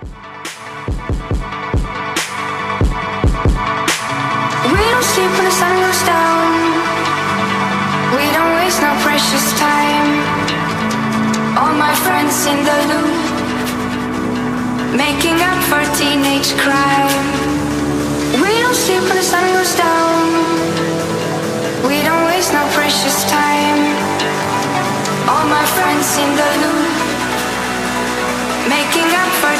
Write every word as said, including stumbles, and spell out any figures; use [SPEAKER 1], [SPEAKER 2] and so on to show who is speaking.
[SPEAKER 1] We don't sleep when the sun goes down. We don't waste no precious time. All my friends in the loop, making up for teenage crime. We don't sleep when the sun goes down. We don't waste no precious time. All my friends in the loop, making up for